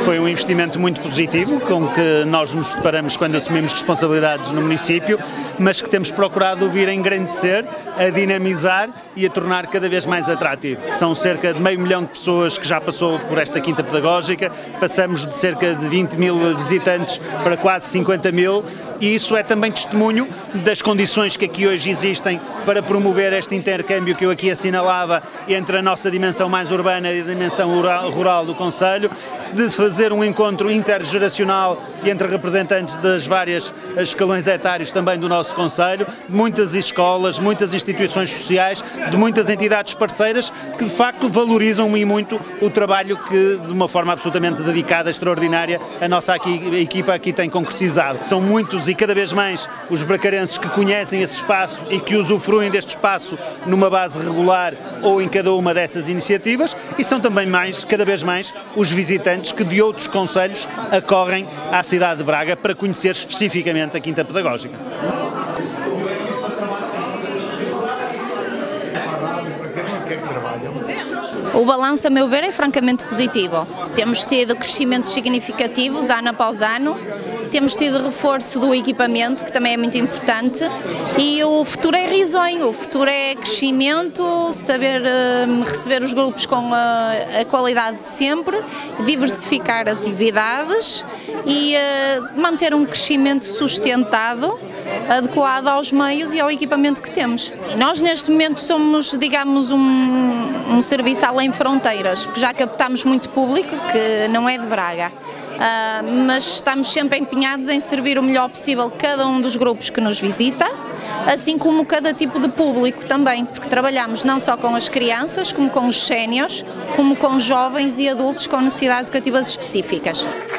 Foi um investimento muito positivo com que nós nos deparamos quando assumimos responsabilidades no município, mas que temos procurado vir a engrandecer, a dinamizar e a tornar cada vez mais atrativo. São cerca de 500 mil de pessoas que já passou por esta quinta pedagógica, passamos de cerca de 20 mil visitantes para quase 50 mil, e isso é também testemunho das condições que aqui hoje existem para promover este intercâmbio que eu aqui assinalava entre a nossa dimensão mais urbana e a dimensão rural do concelho, de fazer um encontro intergeracional entre representantes das várias escalões etários também do nosso concelho, de muitas escolas, muitas instituições sociais, de muitas entidades parceiras que de facto valorizam e muito o trabalho que de uma forma absolutamente dedicada, extraordinária, a nossa equipa aqui tem concretizado. São muitos e cada vez mais os bracarenses que conhecem esse espaço e que usufruem deste espaço numa base regular ou em cada uma dessas iniciativas, e são também cada vez mais os visitantes que de outros concelhos acorrem à cidade de Braga para conhecer especificamente a Quinta Pedagógica. O balanço, a meu ver, é francamente positivo. Temos tido crescimentos significativos ano após ano, temos tido reforço do equipamento, que também é muito importante, e o futuro é risonho, o futuro é crescimento, saber receber os grupos com a qualidade de sempre, diversificar atividades e manter um crescimento sustentado, adequado aos meios e ao equipamento que temos. E nós neste momento somos, digamos, um serviço além fronteiras, porque já captamos muito público que não é de Braga. Mas estamos sempre empenhados em servir o melhor possível cada um dos grupos que nos visita, assim como cada tipo de público também, porque trabalhamos não só com as crianças, como com os séniores, como com jovens e adultos com necessidades educativas específicas.